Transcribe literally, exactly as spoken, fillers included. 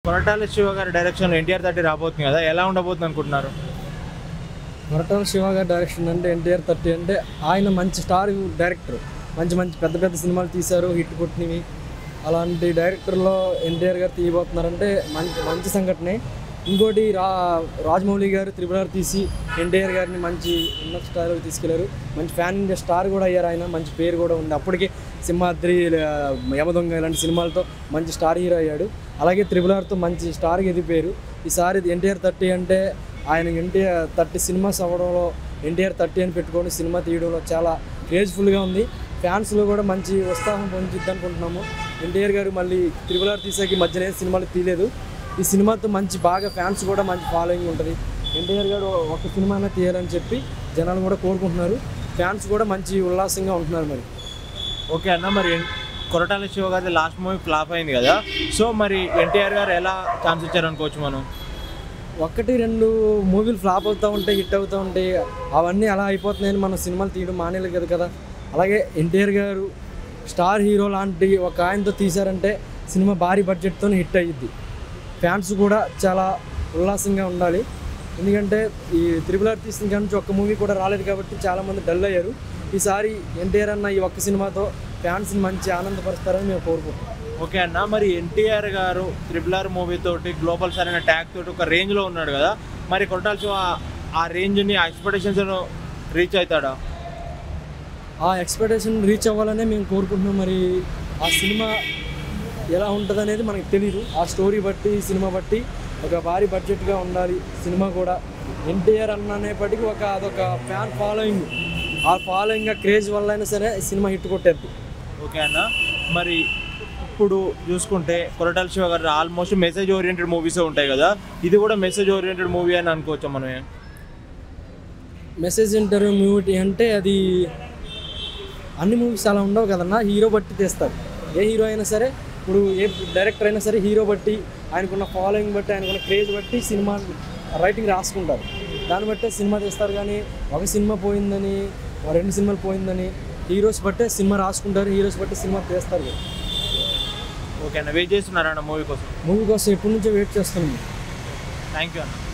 కొరటాల శివ గారి direction NTR thirty రాబోతుంది కదా, ఎలా ఉండబోతుంది అనుకుంటున్నారు? కొరటాల శివ గారి డైరెక్షన్ అంటే ఎన్టీఆర్ థర్టీ అంటే ఆయన మంచి స్టార్ డైరెక్టర్, మంచి మంచి పెద్ద పెద్ద సినిమాలు తీశారు, హిట్ కొట్టినవి. అలాంటి డైరెక్టర్లో ఎన్టీఆర్ గారు తీయబోతున్నారంటే మంచి మంచి సంఘటనే. ఇంకోటి రా రాజమౌళి గారు త్రిబుల్ ఆర్ తీసి ఎన్టీఆర్ గారిని మంచి ఉన్నత స్థాయిలో తీసుకెళ్లారు. మంచి ఫ్యాన్ ఇండియా స్టార్ కూడా అయ్యారు ఆయన, మంచి పేరు కూడా ఉంది. అప్పటికే సింహాద్రి, యమదొంగ ఇలాంటి సినిమాలతో మంచి స్టార్ హీరో అయ్యాడు. అలాగే త్రిబుల్ ఆర్తో మంచి స్టార్కి ఎదిగిపోయారు. ఈసారి ఎన్టీఆర్ థర్టీ అంటే ఆయన ఎన్టీఆర్ థర్టీ సినిమాస్ అవ్వడంలో ఎన్టీఆర్ థర్టీ అని పెట్టుకొని సినిమా తీయడంలో చాలా క్రేజ్ఫుల్గా ఉంది. ఫ్యాన్స్లో కూడా మంచి ఉత్సాహం పొందిద్ది అనుకుంటున్నాము. ఎన్టీఆర్ గారు మళ్ళీ త్రిబుల్ ఆర్ తీసాక మధ్యన ఏ సినిమాలు తీయలేదు. ఈ సినిమాతో మంచి బాగా ఫ్యాన్స్ కూడా మంచి ఫాలోయింగ్ ఉంటుంది. ఎన్టీఆర్ గారు ఒక సినిమానే తీయాలని చెప్పి జనాలు కూడా కోరుకుంటున్నారు. ఫ్యాన్స్ కూడా మంచి ఉల్లాసంగా ఉంటున్నారు. మరి ఓకే అన్న, మరి కొరటాల శివ గారి లాస్ట్ మూవీ ఫ్లాప్ అయింది కదా, సో మరి ఎన్టీఆర్ గారు ఎలా ఛాన్స్ ఇచ్చారనుకోవచ్చు మనం? ఒకటి రెండు మూవీలు ఫ్లాప్ అవుతూ ఉంటాయి, హిట్ అవుతూ ఉంటాయి, అవన్నీ అలా అయిపోతున్నాయని మనం సినిమాలు తీయడం మానేలేదు కదా కదా అలాగే ఎన్టీఆర్ గారు స్టార్ హీరో లాంటి ఒక ఆయనతో తీశారంటే సినిమా భారీ బడ్జెట్తో హిట్ అయ్యిద్ది. ఫ్యాన్స్ కూడా చాలా ఉల్లాసంగా ఉండాలి. ఎందుకంటే ఈ త్రిబుల్ ఆర్ తీసిన కాడి నుంచి ఒక్క మూవీ కూడా రాలేదు కాబట్టి చాలామంది డల్ అయ్యారు. ఈసారి ఎన్టీఆర్ అన్న ఈ ఒక్క సినిమాతో ఫ్యాన్స్ని మంచి ఆనందపరుస్తారని మేము కోరుకుంటున్నాం. ఓకే అన్న, మరి ఎన్టీఆర్ గారు త్రిబుల్ ఆర్ మూవీ తోటి గ్లోబల్ సరైన ట్యాగ్ తోటి ఒక రేంజ్లో ఉన్నాడు కదా, మరి కొరటాల శివ ఆ రేంజ్ని ఆ ఎక్స్పెక్టేషన్స్ రీచ్ అవుతాడా? ఆ ఎక్స్పెక్టేషన్ రీచ్ అవ్వాలనే మేము కోరుకుంటున్నాం. మరి ఆ సినిమా ఎలా ఉంటుంది అనేది మనకు తెలియదు. ఆ స్టోరీ బట్టి సినిమా బట్టి ఒక భారీ బడ్జెట్గా ఉండాలి సినిమా కూడా. ఎన్టీఆర్ అన్న అనేప్పటికీ ఒక అదొక ఫ్యాన్ ఫాలోయింగ్, ఆ ఫాలోయింగ్ క్రేజ్ వల్ల అయినా సరే సినిమా హిట్ కొట్టేది. ఓకే అన్న, మరి ఇప్పుడు చూసుకుంటే కొరటాల శివ గారు ఆల్మోస్ట్ మెసేజ్ ఓరియంటెడ్ మూవీసే ఉంటాయి కదా, ఇది కూడా మెసేజ్ ఓరియంటెడ్ మూవీ అని అనుకోవచ్చా మనమే? మెసేజ్ ఇంటర్వ్యూ మూవీ అంటే అది అన్ని మూవీస్ అలా ఉండవు కదన్నా, హీరో బట్టి తీస్తారు. ఏ హీరో అయినా సరే, ఇప్పుడు ఏ డైరెక్టర్ అయినా సరే హీరో బట్టి, ఆయనకున్న ఫాలోయింగ్ బట్టి, ఆయనకున్న క్రేజ్ బట్టి సినిమా రైటింగ్ రాసుకుంటారు. దాన్ని బట్టే సినిమా తీస్తారు. కానీ ఒక సినిమా పోయిందని, రెండు సినిమాలు పోయిందని హీరోస్ బట్టే సినిమా రాసుకుంటారు, హీరోస్ బట్టి సినిమా తీస్తారు. ఓకే అన్న, వెయిట్ చేస్తున్నారా అన్న మూవీ కోసం? మూవీ కోసం ఎప్పటి నుంచో వెయిట్ చేస్తున్నాం. థ్యాంక్ యూ అన్న.